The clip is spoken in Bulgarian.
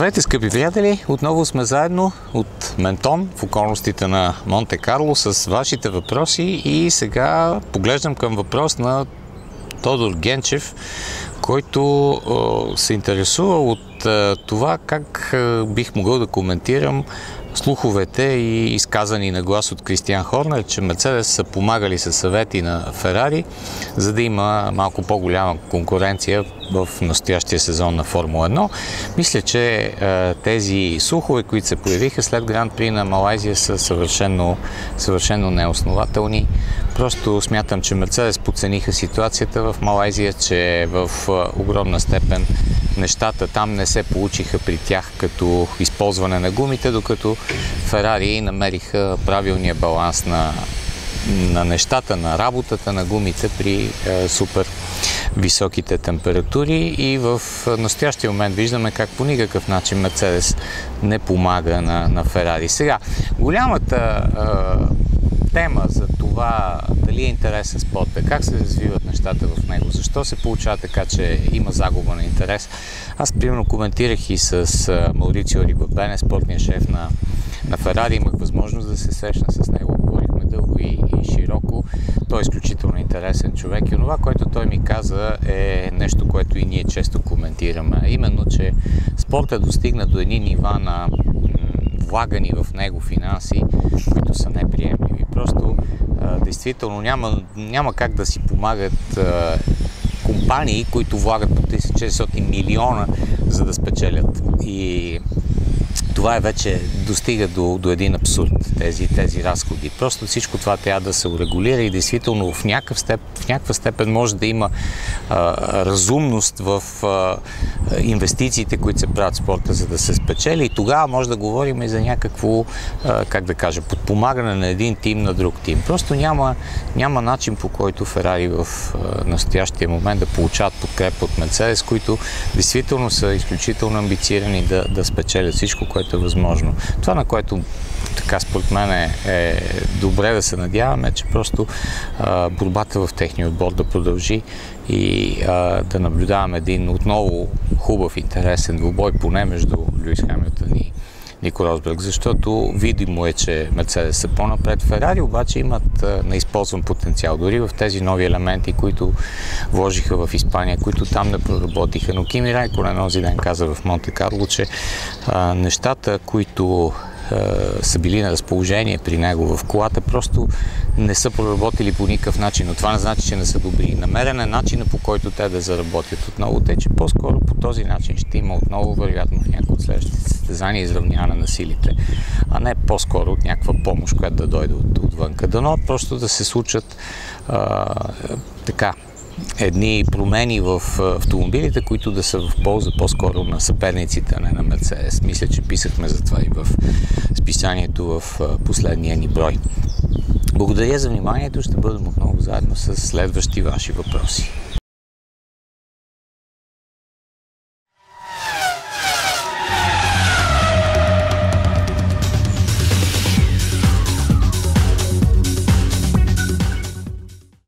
Здравейте, скъпи приятели! Отново сме заедно от Ментон в околностите на Монте Карло с вашите въпроси и сега поглеждам към въпрос на Тодор Генчев, който се интересува от това как бих могъл да коментирам слуховете и изказани на глас от Кристиан Хорнер, че Мерцедес са помагали със съвети на Ферари, за да има малко по-голяма конкуренция в настоящия сезон на Формула 1. Мисля, че тези слухове, които се появиха след Гран При на Малайзия, са съвършено неоснователни. Просто смятам, че Мерцедес подцениха ситуацията в Малайзия, че в огромна степен нещата там не се получиха при тях като използване на гумите, докато Ферари намериха правилния баланс на нещата, на работата на гумите при супер високите температури и в настоящия момент виждаме как по никакъв начин Мерцедес не помага на Ферари. Сега, голямата тема за това дали е интересен спорта, как се развиват нещата в него, защо се получава така, че има загуба на интерес. Аз примерно коментирах и с Маурицио Рибабене, спортния шеф на Ферари, имах възможност да се срещна с него, говорихме дълго и широко. Той е изключително интересен човек и това, което той ми каза, е нещо, което и ние често коментираме, именно, че спортът достигна до едни нива на влагани в него финанси, които са неприемливи. Просто действително няма как да си помагат компании, които влагат по 400 милиона, за да спечелят. И това вече достига до един абсурд, тези разходи. Просто всичко това трябва да се урегулира и действително в някаква степен може да има разумност в инвестициите, които се правят в спорта, за да се спечели. И тогава може да говорим и за някакво, подпомагане на един тим на друг тим. Просто няма начин, по който Ферари в настоящия момент да получават подкрепа от Мерцедес, които действително са изключително амбицирани да спечелят всичко, което е възможно. Това, на което така според мен е добре да се надяваме, че просто борбата в техния отбор да продължи и да наблюдаваме един отново хубав, интересен двубой, поне между Луис Хамилтън и Нико Росберг, защото видимо е, че Мерцедес са по-напред. Ферари обаче имат неизползван потенциал, дори в тези нови елементи, които вложиха в Испания, които там не проработиха. Но Кими Райконен онзи ден каза в Монте Карло, че нещата, които са били на разположение при него в колата, просто не са проработили по никакъв начин, но това не значи, че не са добри. Намерен е начина, по който те да заработят отново. Те, че по-скоро по този начин ще има отново, вероятно, в някои от следващите състезания изравняване на силите, а не по-скоро от някаква помощ, която да дойде отвънка. Дано просто да се случат едни промени в автомобилите, които да са в полза по-скоро на съперниците, а не на Мерцедес. Мисля, че писахме за това и в списанието в последния ни брой. Благодаря за вниманието. Ще бъдем отново заедно с следващи ваши въпроси.